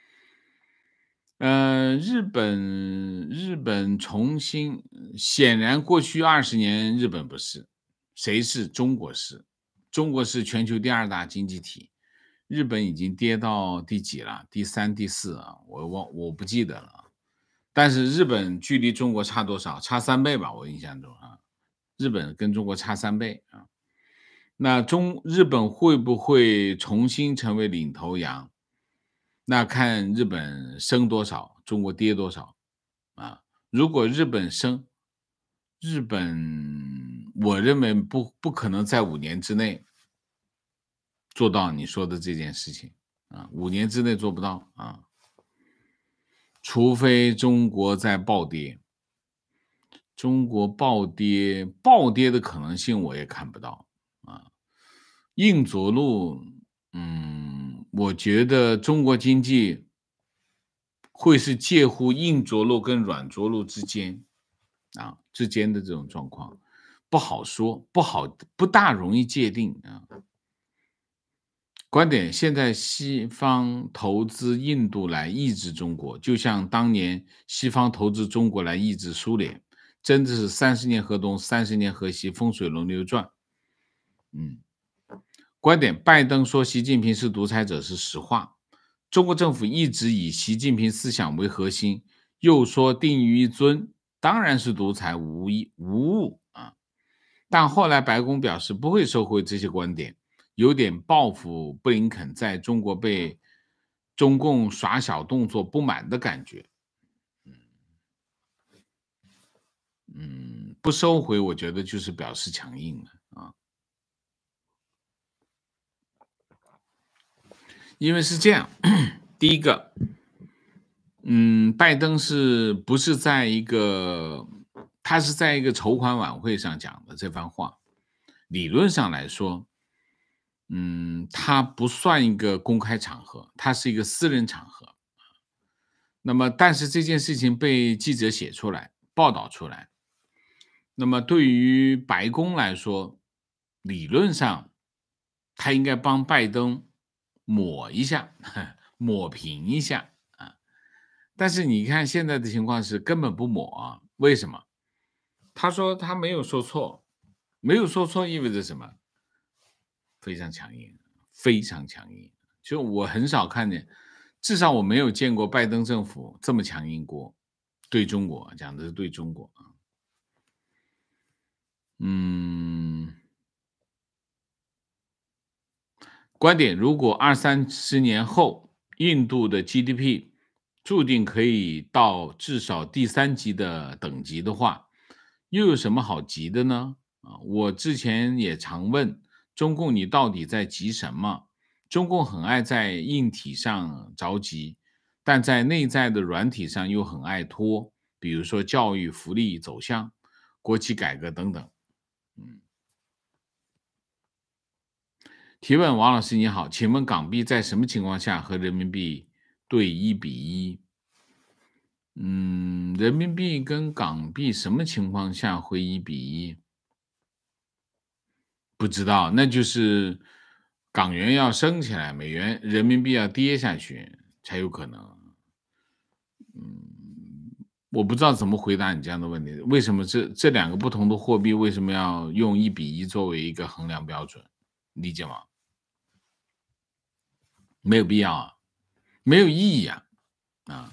呃，日本日本重新，显然过去二十年日本不是，谁是？中国是，中国是全球第二大经济体。日本已经跌到第几了？第三、第四啊，我忘我不记得了。但是日本距离中国差多少？差三倍吧，我印象中啊，日本跟中国差三倍啊。那中日本会不会重新成为领头羊？那看日本升多少，中国跌多少啊？如果日本升，日本我认为不不可能在五年之内做到你说的这件事情啊，五年之内做不到啊，除非中国在暴跌。中国暴跌，暴跌的可能性我也看不到啊。硬着陆，嗯，我觉得中国经济会是介乎硬着陆跟软着陆之间啊之间的这种状况，不好说，不好不大容易界定啊。观点：现在西方投资印度来抑制中国，就像当年西方投资中国来抑制苏联，真的是三十年河东，三十年河西，风水轮流转。嗯，观点：拜登说习近平是独裁者是实话，中国政府一直以习近平思想为核心，又说定于一尊，当然是独裁无一无误啊。但后来白宫表示不会收回这些观点，有点报复布林肯在中国被中共耍小动作不满的感觉。嗯，不收回，我觉得就是表示强硬了啊。因为是这样，第一个，嗯，拜登是不是在一个，他是在一个筹款晚会上讲的这番话，理论上来说， 嗯，它不算一个公开场合，它是一个私人场合。那么，但是这件事情被记者写出来、报道出来，那么对于白宫来说，理论上他应该帮拜登抹一下、抹平一下啊。但是你看现在的情况是根本不抹啊，为什么？他说他没有说错，没有说错意味着什么？非常强硬，非常强硬。就我很少看见，至少我没有见过拜登政府这么强硬过。对中国讲的是对中国啊，嗯，观点：如果二三十年后，印度的 G D P 注定可以到至少第三级的等级的话，又有什么好急的呢？啊，我之前也常问中共，你到底在急什么？中共很爱在硬体上着急，但在内在的软体上又很爱拖，比如说教育、福利走向、国企改革等等。嗯。提问：王老师你好，请问港币在什么情况下和人民币对一比一？嗯，人民币跟港币什么情况下会一比一？不知道，那就是港元要升起来，美元人民币要跌下去才有可能。嗯，我不知道怎么回答你这样的问题。为什么这这两个不同的货币为什么要用一比一作为一个衡量标准？理解吗？没有必要啊，没有意义啊。啊，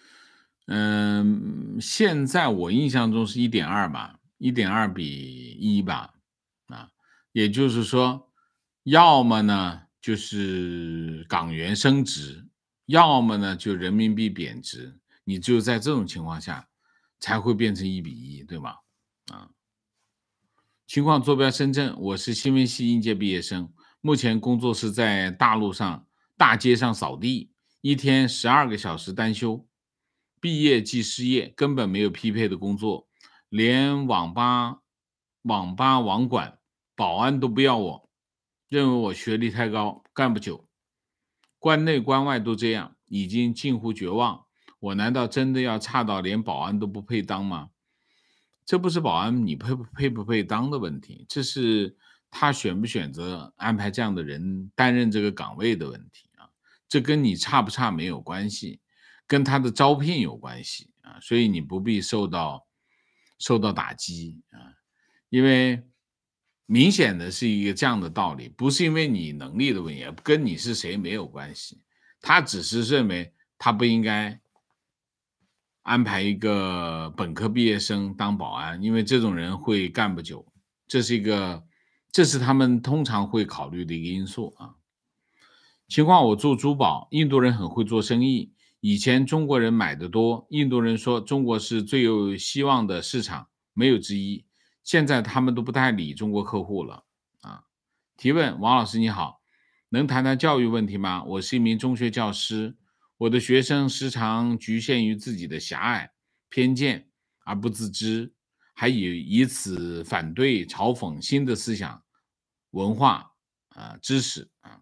嗯，现在我印象中是一点二吧一点二比一吧。啊，也就是说，要么呢就是港元升值，要么呢就人民币贬值，你只有在这种情况下才会变成一比一，对吗？啊，情况坐标深圳，我是新闻系应届毕业生，目前工作是在大陆上大街上扫地，一天十二个小时单休，毕业即失业，根本没有匹配的工作，连网吧、网吧网管、保安都不要我，认为我学历太高，干不久。关内关外都这样，已经近乎绝望。我难道真的要差到连保安都不配当吗？这不是保安你配不配不配当的问题，这是他选不选择安排这样的人担任这个岗位的问题啊。这跟你差不差没有关系，跟他的招聘有关系啊。所以你不必受到受到打击啊，因为明显的是一个这样的道理，不是因为你能力的问题，跟你是谁没有关系。他只是认为他不应该安排一个本科毕业生当保安，因为这种人会干不久，这是一个，这是他们通常会考虑的一个因素啊。情况我做珠宝，印度人很会做生意，以前中国人买的多，印度人说中国是最有希望的市场，没有之一。现在他们都不太理中国客户了啊。提问：王老师你好，能谈谈教育问题吗？我是一名中学教师，我的学生时常局限于自己的狭隘偏见而不自知，还以以此反对嘲讽新的思想文化啊知识啊。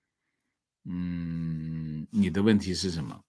嗯，你的问题是什么？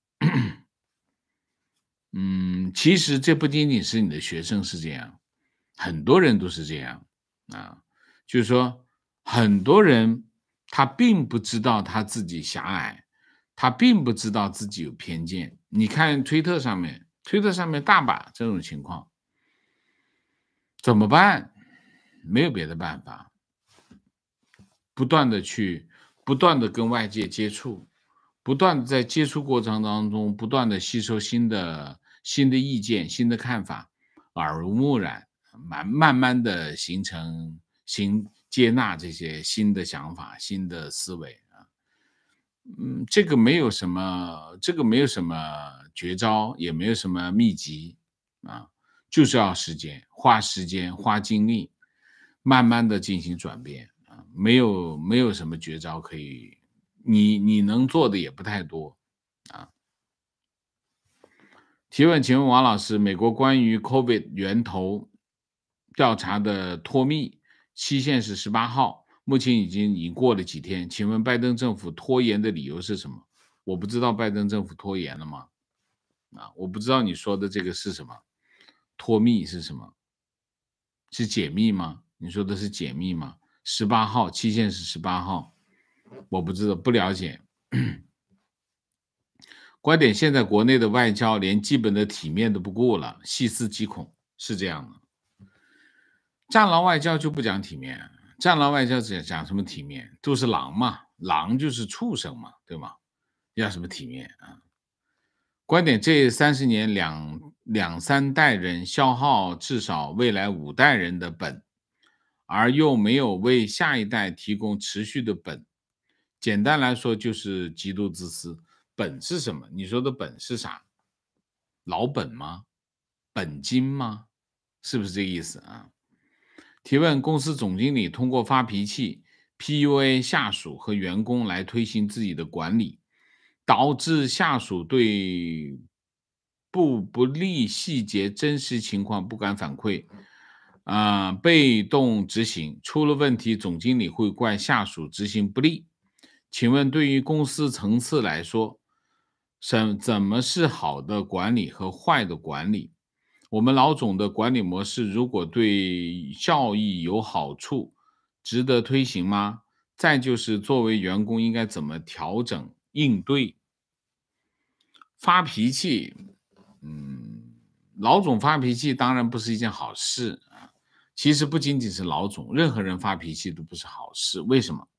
嗯，其实这不仅仅是你的学生是这样，很多人都是这样啊。就是说，很多人他并不知道他自己狭隘，他并不知道自己有偏见。你看推特上面，推特上面大把这种情况，怎么办？没有别的办法，不断的去，不断的跟外界接触，不断的在接触过程当中，不断的吸收新的新的意见、新的看法，耳濡目染，慢慢慢的形成新接纳这些新的想法、新的思维啊。嗯，这个没有什么，这个没有什么绝招，也没有什么秘籍啊，就是要时间，花时间、花精力，慢慢的进行转变啊，没有没有什么绝招可以，你你能做的也不太多啊。提问，请问王老师，美国关于 COVID 源头调查的脱密期限是十八号， 目前已经已经过了几天，请问拜登政府拖延的理由是什么？我不知道拜登政府拖延了吗？啊，我不知道你说的这个是什么？脱密是什么？是解密吗？你说的是解密吗？十八号期限是十八号，我不知道，不了解。观点：现在国内的外交连基本的体面都不顾了，细思极恐，是这样的。战狼外交就不讲体面，战狼外交讲讲什么体面？都是狼嘛，狼就是畜生嘛，对吗？要什么体面啊？观点：这三十年两两三代人消耗至少未来五代人的本，而又没有为下一代提供持续的本。简单来说，就是极度自私。本是什么？你说的本是啥？老本吗？本金吗？是不是这个意思啊？提问：公司总经理通过发脾气 P U A 下属和员工来推行自己的管理，导致下属对不不利细节真实情况不敢反馈，啊、被动执行，出了问题，总经理会怪下属执行不力。请问，对于公司层次来说，什怎么是好的管理和坏的管理？我们老总的管理模式如果对效益有好处，值得推行吗？再就是作为员工应该怎么调整应对？发脾气，嗯，老总发脾气当然不是一件好事啊。其实不仅仅是老总，任何人发脾气都不是好事。为什么？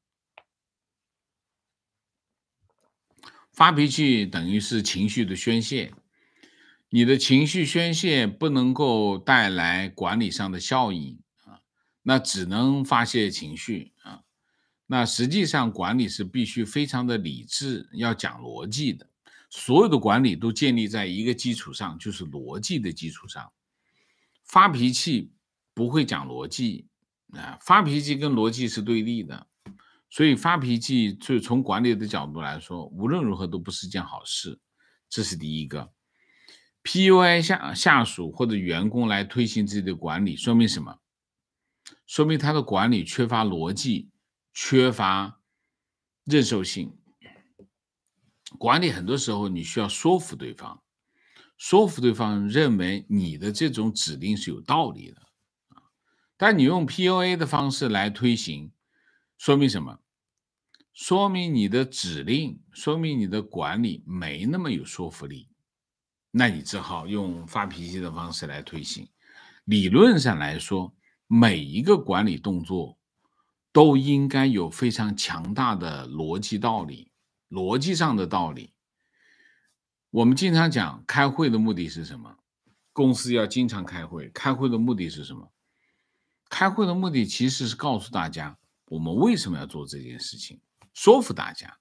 发脾气等于是情绪的宣泄，你的情绪宣泄不能够带来管理上的效益啊，那只能发泄情绪啊。那实际上管理是必须非常的理智，要讲逻辑的。所有的管理都建立在一个基础上，就是逻辑的基础上。发脾气不会讲逻辑啊，发脾气跟逻辑是对立的。所以发脾气就从管理的角度来说，无论如何都不是件好事，这是第一个。P U A 下下属或者员工来推行自己的管理，说明什么？说明他的管理缺乏逻辑，缺乏认受性。管理很多时候你需要说服对方，说服对方认为你的这种指令是有道理的。但你用 P U A 的方式来推行，说明什么？说明你的指令，说明你的管理没那么有说服力，那你只好用发脾气的方式来推行。理论上来说，每一个管理动作都应该有非常强大的逻辑道理，逻辑上的道理。我们经常讲开会的目的是什么？公司要经常开会，开会的目的是什么？开会的目的其实是告诉大家我们为什么要做这件事情，说服大家。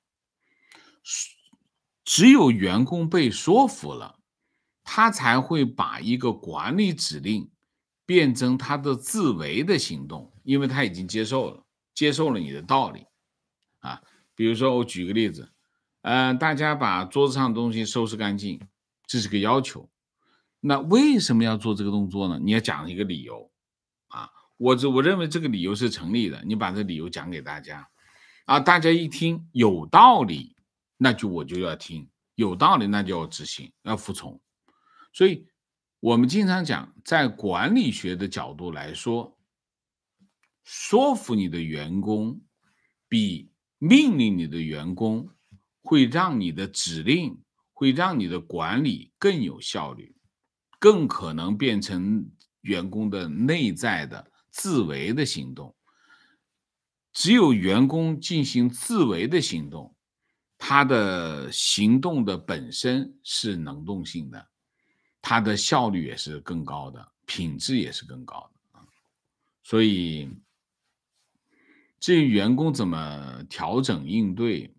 只有员工被说服了，他才会把一个管理指令变成他的自为的行动，因为他已经接受了，接受了你的道理啊。比如说，我举个例子，呃，大家把桌子上的东西收拾干净，这是个要求。那为什么要做这个动作呢？你要讲一个理由啊。我这我认为这个理由是成立的，你把这理由讲给大家啊，大家一听有道理，那就我就要听，有道理那就要执行，要服从。所以我们经常讲，在管理学的角度来说，说服你的员工比命令你的员工会让你的指令，会让你的管理更有效率，更可能变成员工的内在的自为的行动。只有员工进行自为的行动，他的行动的本身是能动性的，他的效率也是更高的，品质也是更高的。所以至于员工怎么调整应对，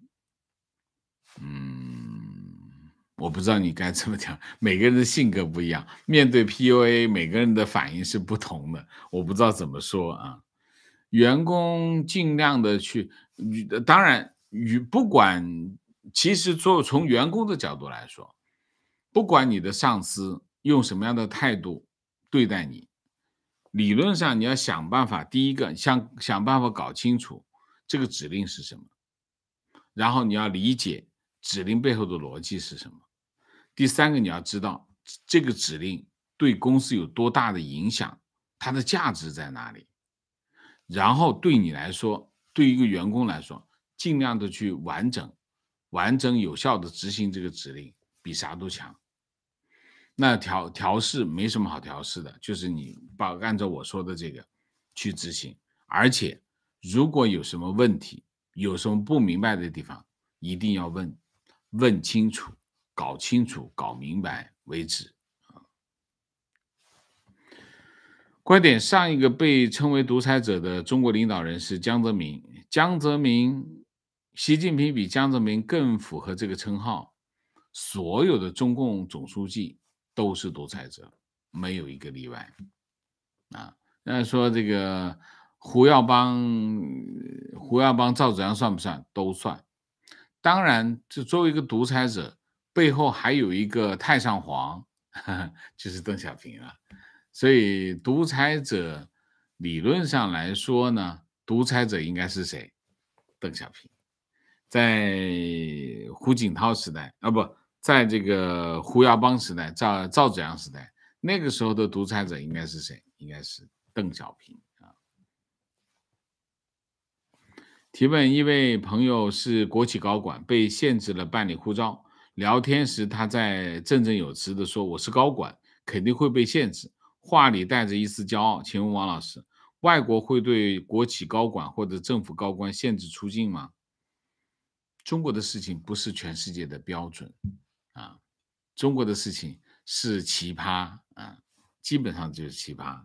嗯，我不知道你该怎么讲，每个人的性格不一样，面对 P U A， 每个人的反应是不同的，我不知道怎么说啊。员工尽量的去，当然，与不管，其实做从员工的角度来说，不管你的上司用什么样的态度对待你，理论上你要想办法，第一个想想办法搞清楚这个指令是什么，然后你要理解指令背后的逻辑是什么。第三个，你要知道这个指令对公司有多大的影响，它的价值在哪里。然后对你来说，对于一个员工来说，尽量的去完整、完整有效的执行这个指令，比啥都强。那调调试没什么好调试的，就是你把按照我说的这个去执行。而且如果有什么问题，有什么不明白的地方，一定要问，问清楚，搞清楚，搞明白为止。观点：上一个被称为独裁者的中国领导人是江泽民。江泽民，习近平比江泽民更符合这个称号。所有的中共总书记都是独裁者，没有一个例外。啊，那说这个胡耀邦、胡耀邦、赵紫阳算不算？都算。当然，就作为一个独裁者，背后还有一个太上皇，呵呵，就是邓小平了。所以独裁者理论上来说呢，独裁者应该是谁？邓小平。在胡锦涛时代啊，不在这个胡耀邦时代、赵赵紫阳时代，那个时候的独裁者应该是谁？应该是邓小平啊。提问：一位朋友是国企高管，被限制了办理护照。聊天时，他在振振有词地说：“我是高管，肯定会被限制。”话里带着一丝骄傲。请问王老师，外国会对国企高管或者政府高官限制出境吗？中国的事情不是全世界的标准啊，中国的事情是奇葩啊，基本上就是奇葩。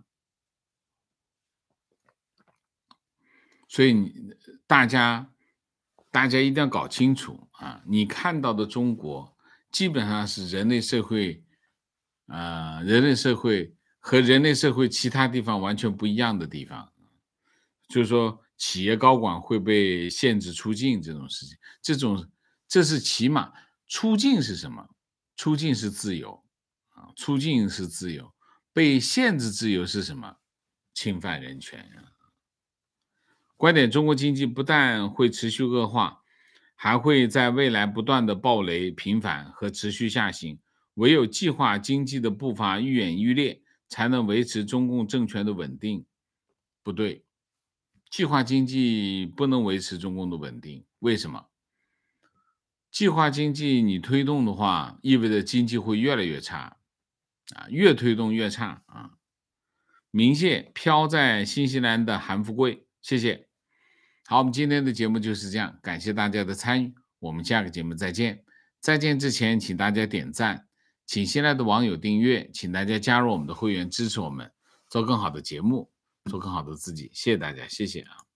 所以你大家大家一定要搞清楚啊，你看到的中国基本上是人类社会，呃，人类社会和人类社会其他地方完全不一样的地方。就是说企业高管会被限制出境这种事情，这种这是起码出境是什么？出境是自由啊，出境是自由，被限制自由是什么？侵犯人权啊。观点：中国经济不但会持续恶化，还会在未来不断的暴雷频繁和持续下行。唯有计划经济的步伐愈演愈烈，才能维持中共政权的稳定。不对，计划经济不能维持中共的稳定。为什么？计划经济你推动的话，意味着经济会越来越差啊，越推动越差啊。鸣谢飘在新西兰的韩富贵，谢谢。好，我们今天的节目就是这样，感谢大家的参与，我们下个节目再见。再见之前，请大家点赞，请新来的网友订阅，请大家加入我们的会员，支持我们做更好的节目，做更好的自己。谢谢大家，谢谢啊。